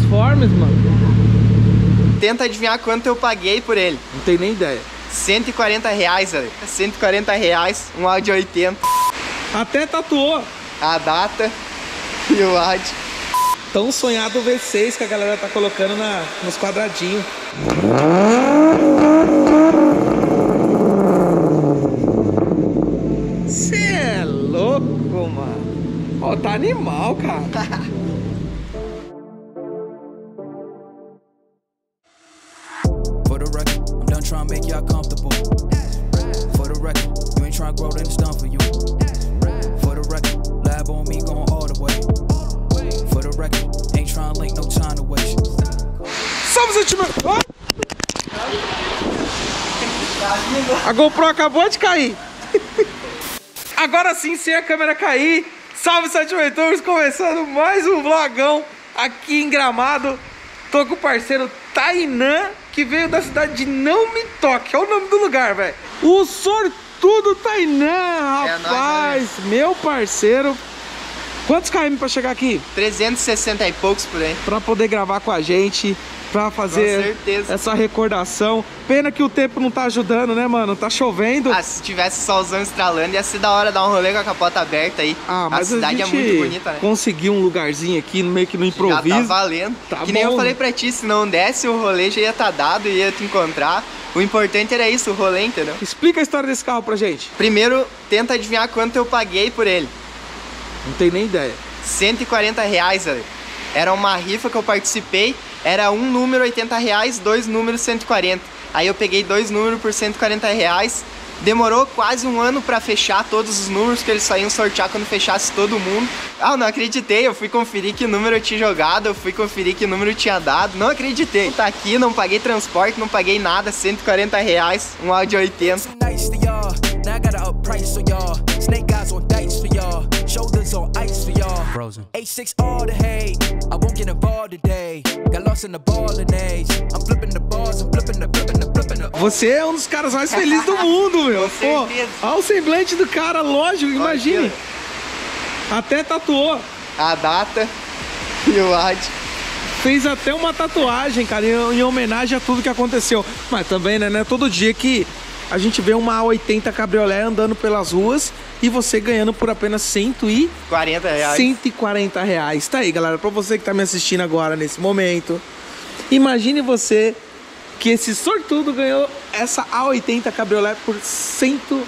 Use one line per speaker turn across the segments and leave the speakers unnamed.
Transformers, mano.
Tenta adivinhar quanto eu paguei por ele.
Não tenho nem ideia.
R$140, velho. R$140, um Audi 80.
Até tatuou.
A data e o Audi.
Tão sonhado V6 que a galera tá colocando nos quadradinhos. Cê é louco, mano. Ó, tá animal, cara.
For the record, I'm done trying to make y'all comfortable. For the record, you ain't trying to grow, then it's done for you. For the record, lab on me going all the way. For the record, ain't trying to link, no time to waste.
Salve, sentimento! A GoPro acabou de cair. Agora sim, sem a câmera cair. Salve, sentimentores! Começando mais um vlogão aqui em Gramado. Tô com o parceiro Tainan, que veio da cidade de Não Me Toque. É o nome do lugar, velho. O sortudo Tainan, rapaz. Meu parceiro. Quantos km pra chegar aqui?
360 e poucos por aí.
Pra poder gravar com a gente, pra fazer essa recordação. Pena que o tempo não tá ajudando, né, mano? Tá chovendo.
Ah, se tivesse solzão estralando, ia ser da hora dar um rolê com a capota aberta aí.
Ah, mas
a cidade é muito bonita, né?
Conseguiu um lugarzinho aqui, meio que no improviso.
Já tá valendo.
Tá
que nem
bom.
Eu falei pra ti, se não desse o rolê já ia tá dado, ia te encontrar. O importante era isso, o rolê, entendeu?
Explica a história desse carro pra gente.
Primeiro, tenta adivinhar quanto eu paguei por ele.
Não tenho nem ideia.
R$140, velho. Era uma rifa que eu participei. Era um número R$80, dois números 140. Aí eu peguei dois números por R$140. Demorou quase um ano pra fechar todos os números, que eles só iam sortear quando fechasse todo mundo. Ah, eu não acreditei, eu fui conferir que número eu tinha jogado, eu fui conferir que número eu tinha dado. Não acreditei. Tá aqui, não paguei transporte, não paguei nada, R$140, um Audi 80.
Nice to y'all, now I gotta up price for y'all. Snake eyes on dice for y'all, shoulders on ice for y'all. Frozen. 86 all the hate, I won't get involved today. Got lost in the ball and age. I'm flipping the bars, I'm flipping the.
Você é um dos caras mais felizes do mundo, meu.
Com certeza.
Pô, olha o semblante do cara, lógico, imagine. Até tatuou.
A data e o Audi.
Fez até uma tatuagem, cara, em homenagem a tudo que aconteceu. Mas também, né, não é todo dia que a gente vê uma A80 Cabriolé andando pelas ruas e você ganhando por apenas R$140. R$140. Tá aí, galera, pra você que tá me assistindo agora, nesse momento. Imagine você que esse sortudo ganhou essa A80 Cabriolé por R$140.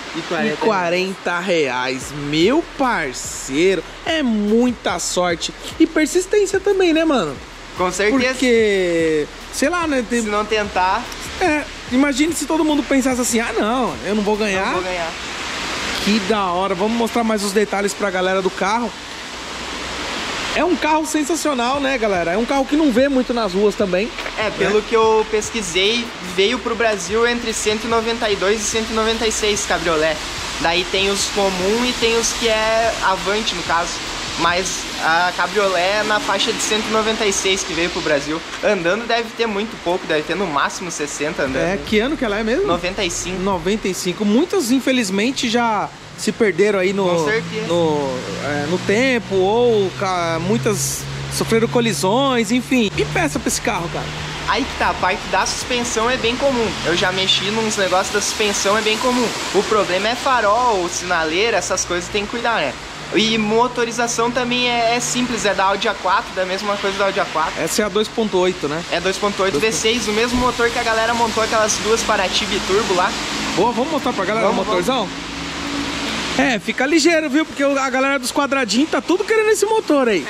Meu parceiro, é muita sorte. E persistência também, né, mano?
Com certeza.
Porque, sei lá, né?
Se não tentar...
Imagine se todo mundo pensasse assim, ah, não, eu não vou ganhar.
Não vou ganhar.
Que da hora. Vamos mostrar mais os detalhes pra galera do carro. É um carro sensacional, né, galera? É um carro que não vê muito nas ruas também.
Pelo que eu pesquisei, veio pro Brasil entre 192 e 196 cabriolé. Daí tem os comum e tem os que é Avante, no caso. Mas a cabriolé é na faixa de 196 que veio pro Brasil. Andando deve ter muito pouco, deve ter no máximo 60 andando.
Que ano que ela é mesmo?
95.
95. Muitas, infelizmente, já se perderam aí no tempo, ou muitas sofreram colisões, enfim. E peça pra esse carro, cara?
Aí que tá, a parte da suspensão é bem comum. Eu já mexi nos negócios da suspensão, é bem comum. O problema é farol, sinaleira, essas coisas tem que cuidar, né? E motorização também é simples, é da Audi A4, da mesma coisa da Audi A4.
Essa é a 2.8, né?
É 2.8 V6, o mesmo motor que a galera montou aquelas duas Paraty Biturbo lá.
Boa, vamos mostrar pra galera o motorzão? Fica ligeiro, viu? Porque a galera dos quadradinhos tá tudo querendo esse motor aí.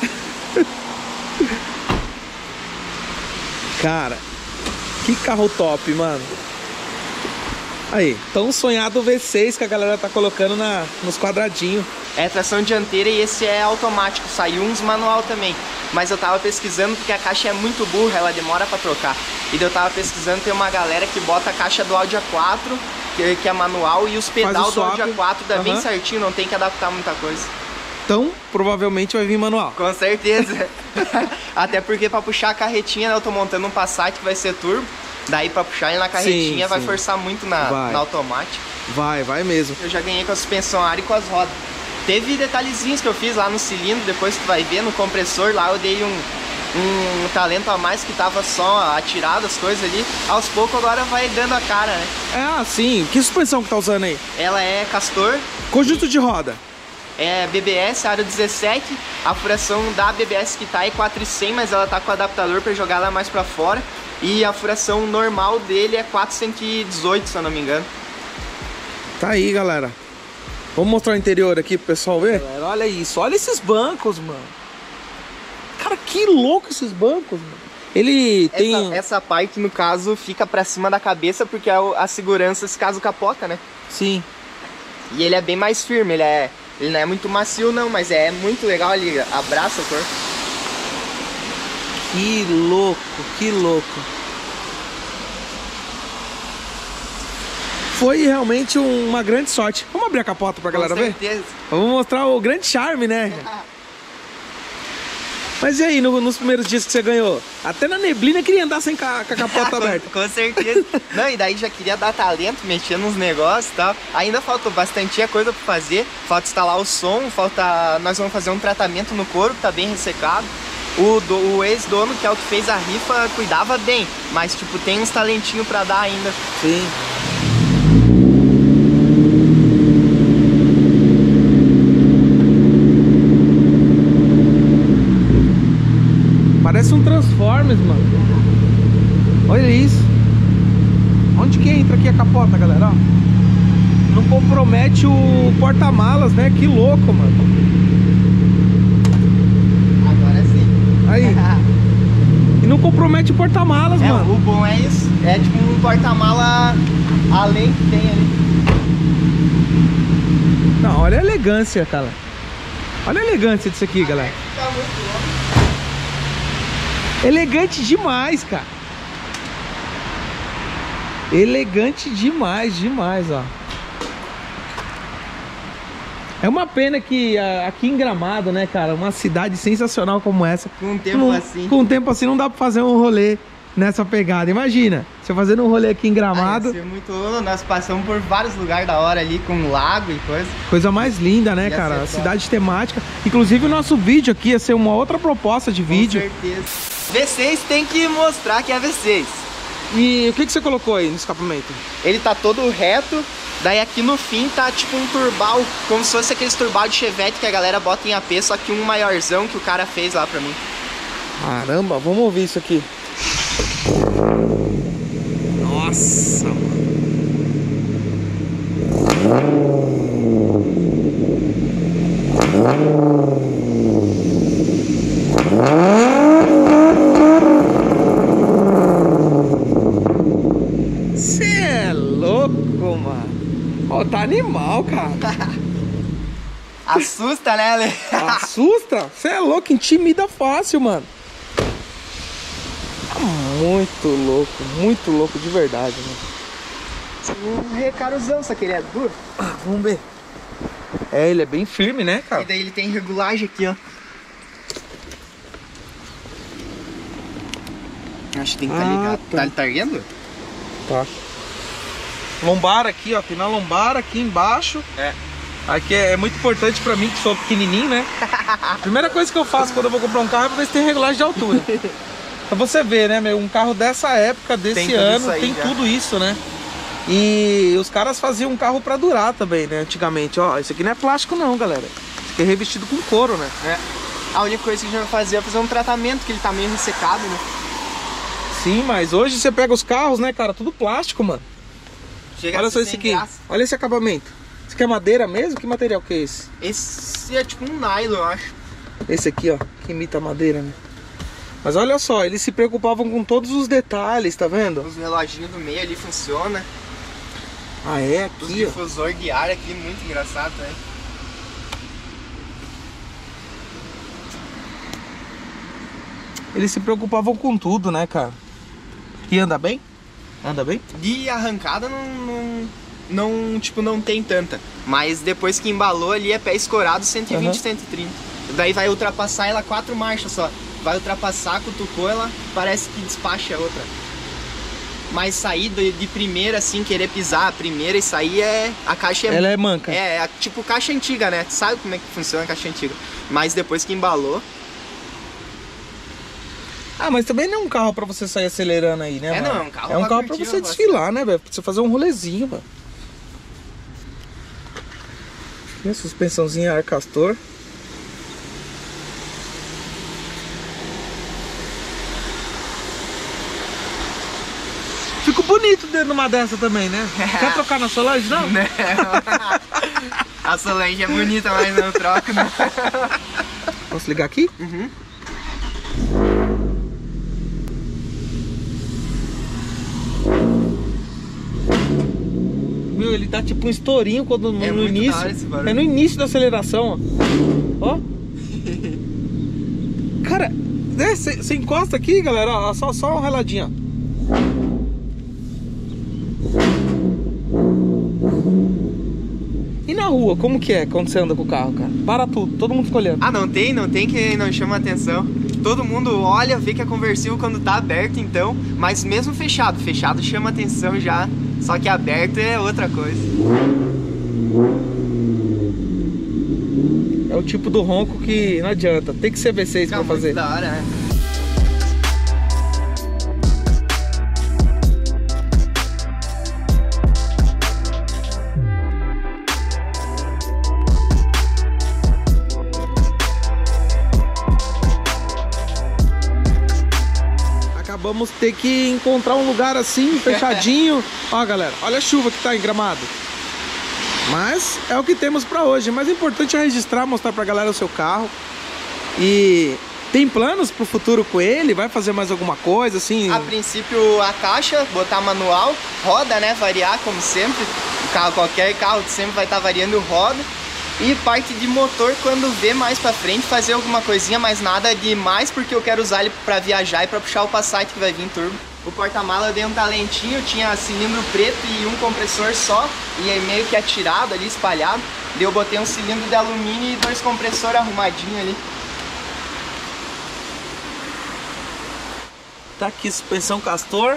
Cara, que carro top, mano. Aí, tão sonhado V6 que a galera tá colocando nos quadradinhos.
É tração dianteira e esse é automático, saiu uns manual também. Mas eu tava pesquisando porque a caixa é muito burra, ela demora pra trocar. E daí eu tava pesquisando, tem uma galera que bota a caixa do Audi A4, que é manual, e os pedal do Audi A4 dá bem certinho, não tem que adaptar muita coisa.
Então, provavelmente vai vir manual.
Com certeza. Até porque pra puxar a carretinha, né, eu tô montando um Passat que vai ser turbo. Daí pra puxar ele na carretinha vai forçar muito na automática.
Vai mesmo.
Eu já ganhei com a suspensão ar e com as rodas. Teve detalhezinhos que eu fiz lá no cilindro, depois tu vai ver no compressor lá, eu dei um talento a mais que tava só atirado as coisas ali. Aos poucos agora vai dando a cara, né?
Ah, sim. Que suspensão que tá usando aí?
Ela é Castor,
Conjunto de roda.
é BBS, aro 17. A furação da BBS que tá é 400, mas ela tá com adaptador pra jogar ela mais pra fora. E a furação normal dele é 418, se eu não me engano.
Tá aí, galera. Vamos mostrar o interior aqui pro pessoal ver? Galera, olha isso. Olha esses bancos, mano. Cara, que louco esses bancos, mano. Ele tem...
Essa parte, no caso, fica pra cima da cabeça porque é a segurança se caso capota, né?
Sim.
E ele é bem mais firme, ele não é muito macio não, mas é muito legal, ele abraça o corpo.
Que louco, que louco. Foi realmente uma grande sorte. Vamos abrir a capota pra galera ver?
Com certeza.
Vamos mostrar o grande charme, né? Mas e aí, nos primeiros dias que você ganhou? Até na neblina queria andar sem a capota aberta.
Com certeza. Não, e daí já queria dar talento, mexer nos negócios e tal. Ainda faltou bastante coisa pra fazer. Falta instalar o som, nós vamos fazer um tratamento no couro que tá bem ressecado. O ex-dono, que é o que fez a rifa, cuidava bem. Mas, tipo, tem uns talentinhos pra dar ainda.
Sim. Parece um Transformers, mano. Olha isso. Onde que entra aqui a capota, galera? Ó. Não compromete o porta-malas, né? Que louco, mano.
Agora sim.
Aí. E não compromete o porta-malas, mano.
O bom é isso. É tipo um porta-mala além que tem ali.
Não, olha a elegância, cara. Olha a elegância disso aqui, galera.
Tá muito louco.
Elegante demais, cara. Elegante demais, demais, ó. É uma pena que aqui em Gramado, né, cara, uma cidade sensacional como essa,
Com um tempo assim.
Com um tempo assim não dá pra fazer um rolê nessa pegada. Imagina, você fazendo um rolê aqui em Gramado.
Ia ser muito louco. Nós passamos por vários lugares da hora ali, com lago e coisa.
Coisa mais linda, né,
Ia
cara?
ser
Cidade temática. Inclusive o nosso vídeo aqui ia ser uma outra proposta de vídeo.
Com certeza. V6 tem que mostrar que é V6.
E o que você colocou aí no escapamento?
Ele tá todo reto, daí aqui no fim tá tipo um turbal, como se fosse aqueles turbal de Chevette que a galera bota em AP, só que um maiorzão que o cara fez lá pra mim.
Caramba, vamos ouvir isso aqui. Nossa, mano. Cê é louco, mano. Ó, tá animal, cara.
Assusta, né, Ale?
Assusta? Cê é louco, intimida fácil, mano. Tá muito louco de verdade, mano.
Um recarozão, só que ele é duro.
Vamos ver. É, ele é bem firme, né, cara?
E daí ele tem regulagem aqui, ó. Acho que tem que estar ligado.
tá.
Tá ligado?
Tá. Lombar aqui, ó. Tem na lombar aqui embaixo.
É.
Aqui é muito importante pra mim, que sou pequenininho, né? Primeira coisa que eu faço quando eu vou comprar um carro é ver se tem regulagem de altura. Pra você ver, né, meu? Um carro dessa época, desse ano, tem tudo isso, né? E os caras faziam um carro pra durar também, né? Antigamente, ó. Isso aqui não é plástico não, galera. Isso aqui é revestido com couro, né?
É. A única coisa que a gente vai fazer é fazer um tratamento, que ele tá meio ressecado, né?
Sim, mas hoje você pega os carros, né, cara? Tudo plástico, mano.
Chega
Olha só esse aqui.
Graça.
Olha esse acabamento. Isso aqui é madeira mesmo? Que material que é esse?
Esse é tipo um nylon, eu acho.
Esse aqui, ó, que imita madeira, né? Mas olha só, eles se preocupavam com todos os detalhes, tá vendo?
Os reloginhos do meio ali funcionam.
Ah, é?
Os
Aqui, ó.
difusor de ar aqui, muito engraçado, né?
Eles se preocupavam com tudo, né, cara? E anda bem? Anda bem?
De arrancada não tem tanta. Mas depois que embalou ali é pé escorado, 120, 130. Daí vai ultrapassar ela 4 marchas só. Vai ultrapassar, cutucou, ela parece que despacha a outra. Mas sair de primeira, assim, querer pisar a primeira e sair a caixa é...
Ela é manca.
É tipo caixa antiga, né? Tu sabe como é que funciona a caixa antiga. Mas depois que embalou...
Ah, mas também não é um carro pra você sair acelerando aí, né, mano?
Não, é um carro.
É um carro pra você desfilar, né, velho? Pra você fazer um rolezinho, velho. E a suspensãozinha ar Castor. Fico bonito dentro de uma dessa também, né? Quer trocar na Solange, não?
Não. A Solange é bonita, mas não troco, não.
Posso ligar aqui?
Uhum.
Meu, ele dá tipo um estourinho quando no
muito
início.
da hora esse barulho.
É no início da aceleração, ó. Ó. Cara, você encosta aqui, galera, ó, só uma reladinha. E na rua, como que é quando você anda com o carro, cara? Para tudo, todo mundo fica olhando.
Ah, não tem que não chama atenção. Todo mundo olha, vê que é conversível quando tá aberto, então. Mas mesmo fechado chama atenção já. Só que aberto é outra coisa.
É o tipo do ronco que não adianta, tem que ser V6 pra fazer.
Da hora, né?
Vamos ter que encontrar um lugar assim, fechadinho. Ó, galera, olha a chuva que tá em Gramado. Mas é o que temos pra hoje. Mas o importante é registrar, mostrar pra galera o seu carro. E tem planos pro futuro com ele? Vai fazer mais alguma coisa, assim?
A princípio a caixa, botar manual, roda, né, variar como sempre. Qualquer carro sempre vai estar variando roda. E parte de motor, quando vê mais pra frente, fazer alguma coisinha, mas nada demais, porque eu quero usar ele pra viajar e pra puxar o Passat que vai vir em turbo. O porta-mala eu dei um talentinho, tinha cilindro preto e um compressor só, e aí meio que atirado ali, espalhado. Daí eu botei um cilindro de alumínio e 2 compressores arrumadinhos ali.
Tá aqui, suspensão Castor.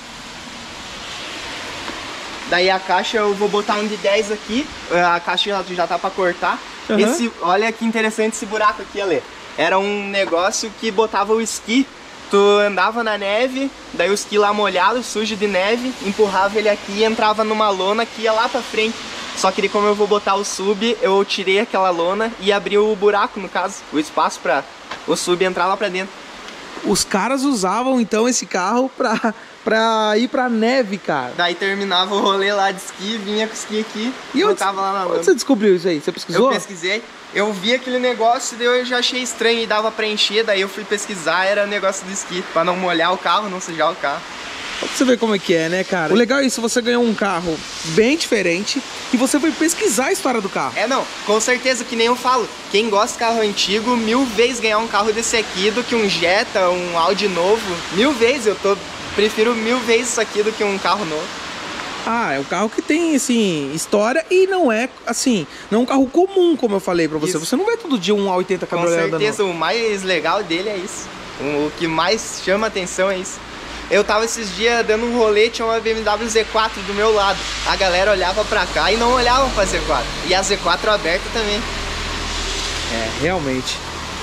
Daí a caixa eu vou botar um de 10 aqui, a caixa já tá pra cortar.
Uhum.
Olha que interessante esse buraco aqui, Ale. Era um negócio que botava o esqui. Tu andava na neve, daí o esqui lá molhado, sujo de neve, empurrava ele aqui e entrava numa lona que ia lá pra frente. Só que como eu vou botar o sub, eu tirei aquela lona e abri o buraco, no caso, o espaço pra o sub entrar lá pra dentro.
Os caras usavam então esse carro pra ir pra neve, cara.
Daí terminava o rolê lá de esqui, vinha com o esqui aqui e botava lá na lona.
Onde você descobriu isso aí? Você pesquisou?
Eu pesquisei, eu vi aquele negócio, daí eu já achei estranho e dava pra encher, daí eu fui pesquisar, era negócio do esqui, pra não molhar o carro, não sujar o carro.
Pra você ver como é que é, né, cara? O legal é isso, você ganhou um carro bem diferente e você foi pesquisar a história do carro.
É, não, com certeza, que nem eu falo, quem gosta de carro antigo, 1000 vezes ganhar um carro desse aqui do que um Jetta, um Audi novo. 1000 vezes, prefiro 1000 vezes isso aqui do que um carro novo.
Ah, é um carro que tem, assim, história e não é, assim, não é um carro comum, como eu falei pra você.
Isso.
Você não vê todo dia um A80 cabriolé andando.
Com certeza, o mais legal dele é isso. O que mais chama atenção é isso. Eu tava esses dias dando um rolê, tinha uma BMW Z4 do meu lado. A galera olhava pra cá e não olhava pra Z4. E a Z4 aberta também.
É, realmente.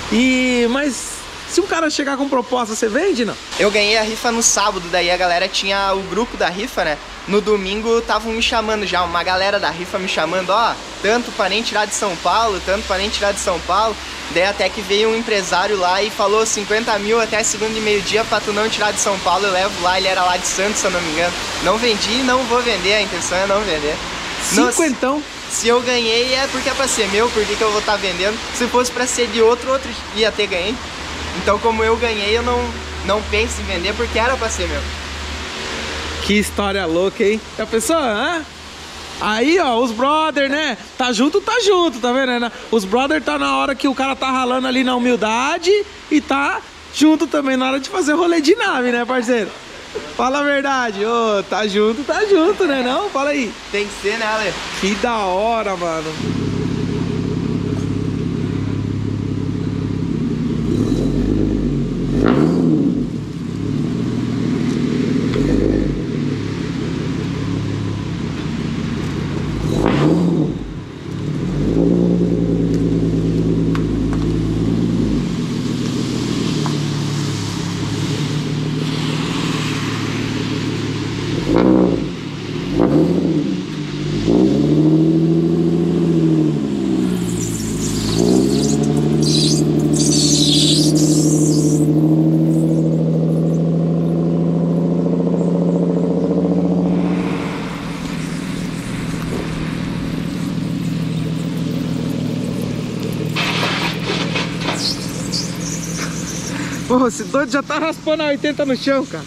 Mas se um cara chegar com proposta, você vende, não?
Eu ganhei a rifa no sábado, daí a galera tinha o grupo da rifa, né? No domingo estavam me chamando já, uma galera da rifa me chamando, ó, tanto pra nem tirar de São Paulo, tanto pra nem tirar de São Paulo. Daí até que veio um empresário lá e falou 50 mil até segunda e meio-dia pra tu não tirar de São Paulo, eu levo lá, ele era lá de Santos, se eu não me engano. Não vendi e não vou vender, a intenção é não vender.
Cinquentão.
Se eu ganhei é porque é pra ser meu, por que eu vou estar vendendo? Se fosse pra ser de outro ia ter ganho. Então como eu ganhei, eu não penso em vender porque era pra ser meu.
Que história louca, hein? A pessoa, hã? Aí, ó, os brother, né? Tá junto, tá vendo? Né? Os brother tá na hora que o cara tá ralando ali na humildade e tá junto também na hora de fazer rolê de nave, né, parceiro? Fala a verdade, ô, tá junto, né, não? Fala aí.
Tem que ser, né, Ale?
Que da hora, mano. Porra, esse doido já tá raspando a 80 no chão, cara.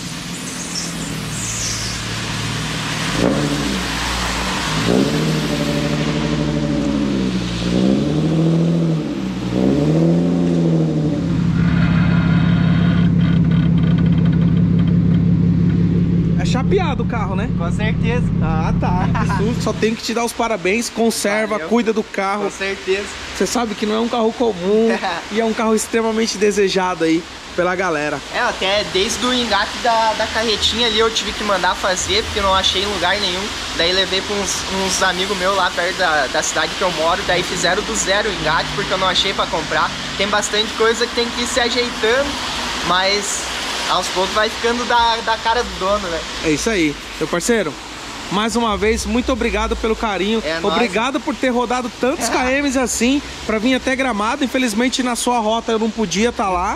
É chapeado o carro, né?
Com certeza.
Ah, tá. Só tenho que te dar os parabéns. Conserva,
Valeu.
Cuida do carro.
Com certeza.
Você sabe que não é um carro comum e é um carro extremamente desejado aí pela galera.
É, até desde o engate da carretinha ali eu tive que mandar fazer, porque eu não achei em lugar nenhum. Daí levei para uns amigos meus lá perto da cidade que eu moro, daí fizeram do zero o engate, porque eu não achei para comprar. Tem bastante coisa que tem que ir se ajeitando, mas aos poucos vai ficando da cara do dono, né?
É isso aí, meu parceiro. Mais uma vez, muito obrigado pelo carinho. Obrigado por ter rodado tantos KMs assim para vir até Gramado. Infelizmente na sua rota eu não podia estar lá,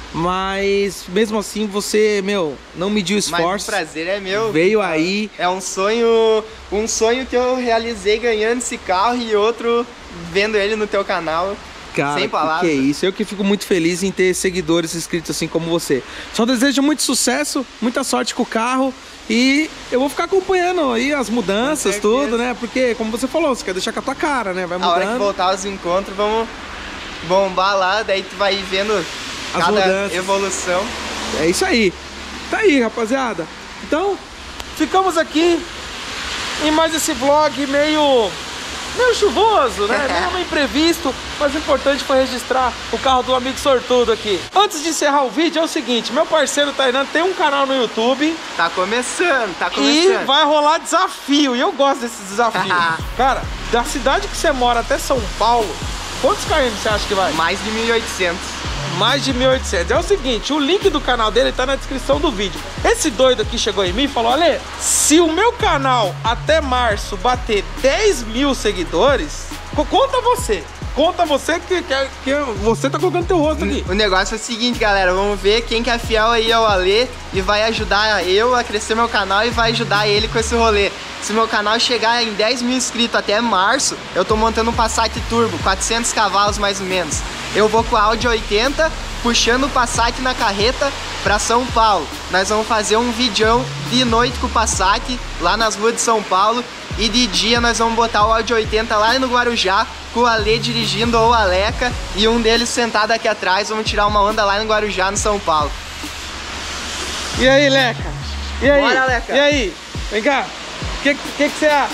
mas mesmo assim você, meu, não mediu esforço.
Mas o prazer é meu.
Veio aí.
É um sonho que eu realizei ganhando esse carro e outro vendo ele no teu canal.
Cara,
sem palavras.
que é isso? Eu que fico muito feliz em ter seguidores inscritos assim como você. Só desejo muito sucesso, muita sorte com o carro. E eu vou ficar acompanhando aí as mudanças, tudo, né? Porque, como você falou, você quer deixar com a tua cara, né? Vai mudando.
A hora que voltar os encontros, vamos bombar lá, daí tu vai vendo
as
cada
mudanças.
Evolução.
É isso aí. Tá aí, rapaziada. Então, ficamos aqui em mais esse vlog meio chuvoso, né? Meio imprevisto, mas o importante foi registrar o carro do amigo sortudo aqui. Antes de encerrar o vídeo, é o seguinte, meu parceiro Tainan tem um canal no YouTube.
Tá começando.
E vai rolar desafio, e eu gosto desses desafios. Cara, da cidade que você mora até São Paulo, quantos km você acha que vai?
Mais de 1.800.
Mais de 1.800. É o seguinte, o link do canal dele tá na descrição do vídeo. Esse doido aqui chegou em mim e falou: Ale, se o meu canal até março bater 10 mil seguidores, conta você que você tá colocando teu rosto aqui.
O negócio é o seguinte, galera, vamos ver quem que é fiel aí ao Ale e vai ajudar eu a crescer meu canal e vai ajudar ele com esse rolê. Se meu canal chegar em 10 mil inscritos até março, eu tô montando um Passat Turbo, 400 cavalos mais ou menos. Eu vou com a Audi 80, puxando o Passat na carreta pra São Paulo. Nós vamos fazer um videão de noite com o Passat, lá nas ruas de São Paulo. E de dia nós vamos botar o Audi 80 lá no Guarujá, com o Ale dirigindo ou o Aleca, e um deles sentado aqui atrás. Vamos tirar uma onda lá no Guarujá, no São Paulo.
E aí, Leca? E aí?
Bora, Leca.
E aí? Vem cá. O que você acha?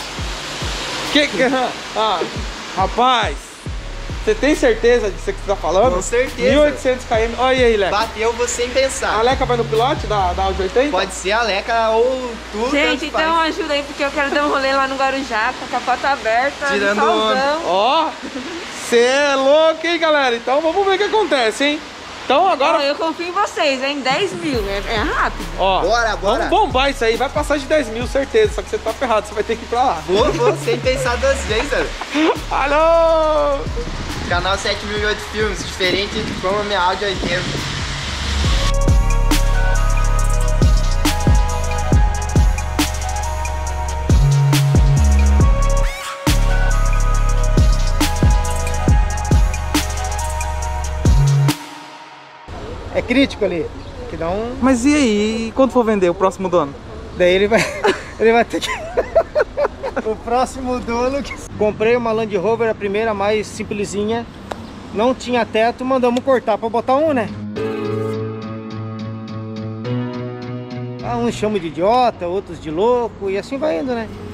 Rapaz, você tem certeza disso que você tá falando?
Com certeza.
1.800 km. Olha aí, Leca.
Bateu você sem pensar.
A Leca vai no pilote da Audi 80?
Pode ser a Leca ou tu.
Gente, então ajuda aí, porque eu quero dar um rolê lá no Guarujá, com a capota aberta,
tirando
solzão.
Ó, você é louco, hein, galera? Então vamos ver o que acontece, hein? Então agora...
Ó, eu confio em vocês, hein? 10 mil, é rápido.
Ó,
bora.
Vamos bombar isso aí, vai passar de 10 mil, certeza. Só que você tá ferrado, você vai ter que ir pra lá.
Vou, sem pensar duas vezes, velho.
Alô!
Canal 7008 Filmes, diferente como a minha Audi 80.
É crítico ali, que dá um...
Mas e aí, quando for vender o próximo dono?
Daí ele vai ter que... O próximo dono que... Comprei uma Land Rover, a primeira mais simplesinha. Não tinha teto, mandamos cortar pra botar um, né? Uns chamam de idiota, outros de louco, e assim vai indo, né?